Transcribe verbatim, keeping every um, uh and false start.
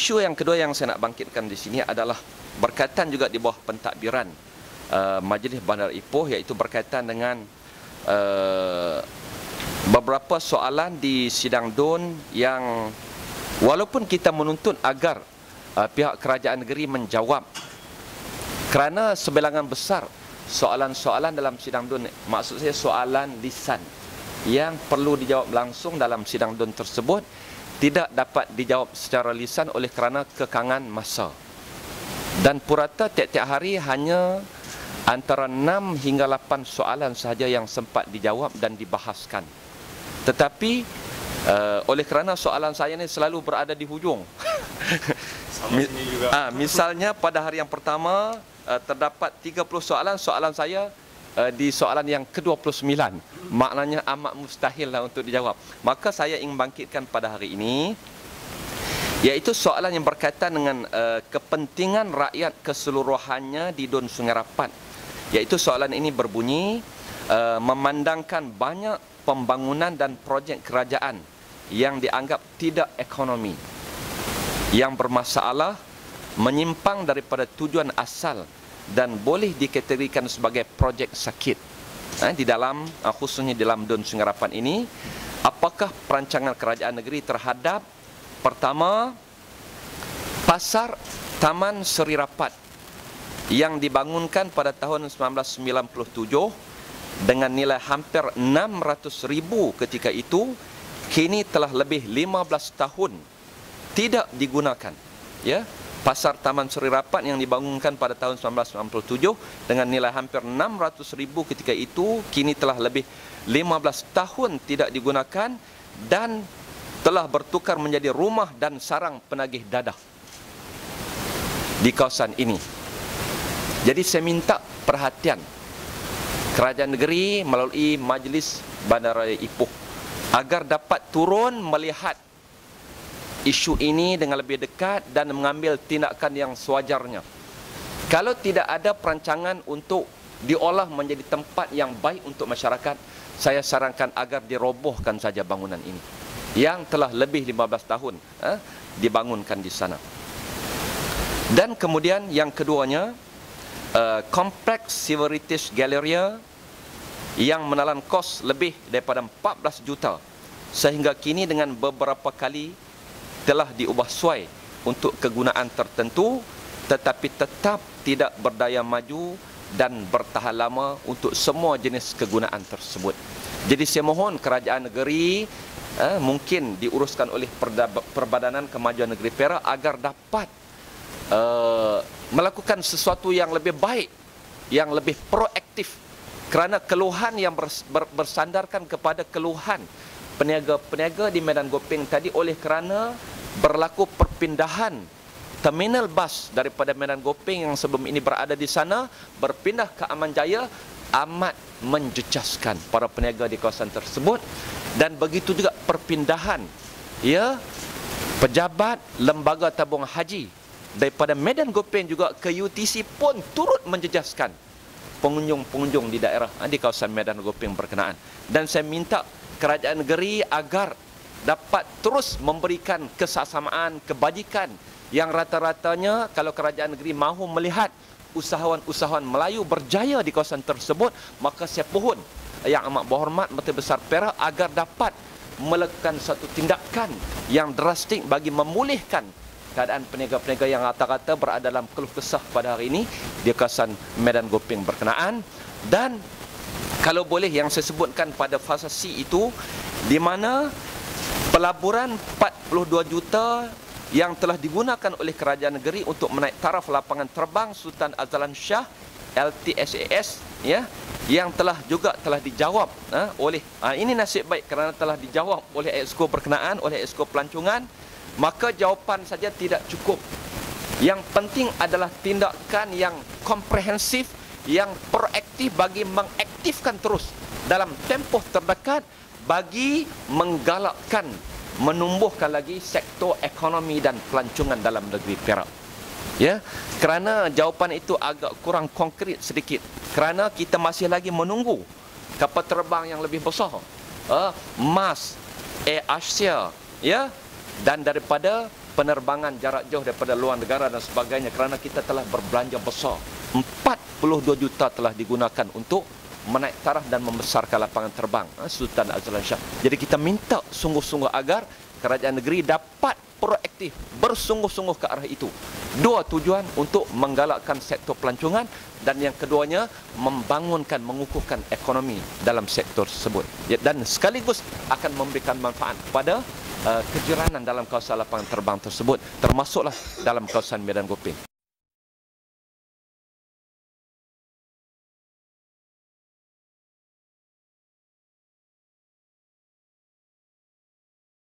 isu yang kedua yang saya nak bangkitkan di sini adalah berkaitan juga di bawah pentadbiran uh, Majlis Bandar Ipoh, iaitu berkaitan dengan uh, beberapa soalan di sidang D U N yang walaupun kita menuntut agar uh, pihak kerajaan negeri menjawab, kerana sebilangan besar soalan-soalan dalam sidang D U N, maksud saya soalan lisan yang perlu dijawab langsung dalam sidang D U N tersebut, tidak dapat dijawab secara lisan oleh kerana kekangan masa. Dan purata tiap-tiap hari hanya antara enam hingga lapan soalan sahaja yang sempat dijawab dan dibahaskan. Tetapi uh, oleh kerana soalan saya ni selalu berada di hujung. Sama sini juga. Ah, misalnya pada hari yang pertama uh, terdapat tiga puluh soalan, soalan saya uh, di soalan yang ke dua puluh sembilan. Maknanya amat mustahil lah untuk dijawab. Maka saya ingin bangkitkan pada hari ini, iaitu soalan yang berkaitan dengan uh, kepentingan rakyat keseluruhannya di D U N Sungai Rapat. Iaitu soalan ini berbunyi, uh, memandangkan banyak pembangunan dan projek kerajaan yang dianggap tidak ekonomi, yang bermasalah, menyimpang daripada tujuan asal dan boleh dikategorikan sebagai projek sakit. Eh, di dalam, khususnya dalam D U N Sungai Rapat ini, apakah perancangan kerajaan negeri terhadap pertama, pasar Taman Seri Rapat yang dibangunkan pada tahun seribu sembilan ratus sembilan puluh tujuh dengan nilai hampir enam ratus ribu ketika itu, kini telah lebih lima belas tahun tidak digunakan. Ya, pasar Taman Seri Rapat yang dibangunkan pada tahun seribu sembilan ratus sembilan puluh tujuh dengan nilai hampir enam ratus ribu ketika itu, kini telah lebih lima belas tahun tidak digunakan dan telah bertukar menjadi rumah dan sarang penagih dadah di kawasan ini. Jadi saya minta perhatian kerajaan negeri melalui Majlis Bandaraya Ipoh agar dapat turun melihat isu ini dengan lebih dekat dan mengambil tindakan yang sewajarnya. Kalau tidak ada perancangan untuk diolah menjadi tempat yang baik untuk masyarakat, saya sarankan agar dirobohkan saja bangunan ini yang telah lebih lima belas tahun eh, dibangunkan di sana. Dan kemudian yang keduanya, uh, kompleks Siveritis Galleria yang menelan kos lebih daripada empat belas juta sehingga kini dengan beberapa kali telah diubah suai untuk kegunaan tertentu, tetapi tetap tidak berdaya maju dan bertahan lama untuk semua jenis kegunaan tersebut. Jadi saya mohon kerajaan negeri eh, mungkin diuruskan oleh Perbadanan Kemajuan Negeri Perak agar dapat uh, melakukan sesuatu yang lebih baik, yang lebih proaktif, kerana keluhan yang bersandarkan kepada keluhan peniaga-peniaga di Medan Gopeng tadi oleh kerana berlaku perpindahan terminal bas daripada Medan Gopeng yang sebelum ini berada di sana berpindah ke Aman Jaya, amat menjejaskan para peniaga di kawasan tersebut. Dan begitu juga perpindahan ya pejabat lembaga tabung haji daripada Medan Gopeng juga ke U T C pun turut menjejaskan pengunjung-pengunjung di daerah di kawasan Medan Gopeng berkenaan. Dan saya minta kerajaan negeri agar dapat terus memberikan kesamaan, kebajikan yang rata-ratanya kalau kerajaan negeri mahu melihat usahawan-usahawan Melayu berjaya di kawasan tersebut, maka saya pohon yang amat berhormat Menteri Besar Perak agar dapat melakukan satu tindakan yang drastik bagi memulihkan keadaan peniaga-peniaga yang rata-rata berada dalam keluh kesah pada hari ini di kawasan Medan Gopeng berkenaan. Dan kalau boleh yang saya sebutkan pada fasa C itu, di mana pelaburan empat puluh dua juta yang telah digunakan oleh kerajaan negeri untuk menaik taraf lapangan terbang Sultan Azlan Shah L T S A S ya, yang telah juga telah dijawab ha, oleh ha, ini nasib baik kerana telah dijawab oleh Exco berkenaan, oleh Exco pelancongan. Maka jawapan saja tidak cukup. Yang penting adalah tindakan yang komprehensif, yang proaktif bagi mengaktifkan terus dalam tempoh terdekat bagi menggalakkan, menumbuhkan lagi sektor ekonomi dan pelancongan dalam negeri Perak. Ya, kerana jawapan itu agak kurang konkret sedikit. Kerana kita masih lagi menunggu kapal terbang yang lebih besar, uh, Mas, Air Asia, ya, dan daripada penerbangan jarak jauh daripada luar negara dan sebagainya, kerana kita telah berbelanja besar. empat puluh dua juta telah digunakan untuk menaik taraf dan membesarkan lapangan terbang Sultan Azlan Shah. Jadi kita minta sungguh-sungguh agar kerajaan negeri dapat proaktif, bersungguh-sungguh ke arah itu. Dua tujuan, untuk menggalakkan sektor pelancongan, dan yang keduanya membangunkan, mengukuhkan ekonomi dalam sektor tersebut, dan sekaligus akan memberikan manfaat kepada uh, kejiranan dalam kawasan lapangan terbang tersebut, termasuklah dalam kawasan Medan Gopeng.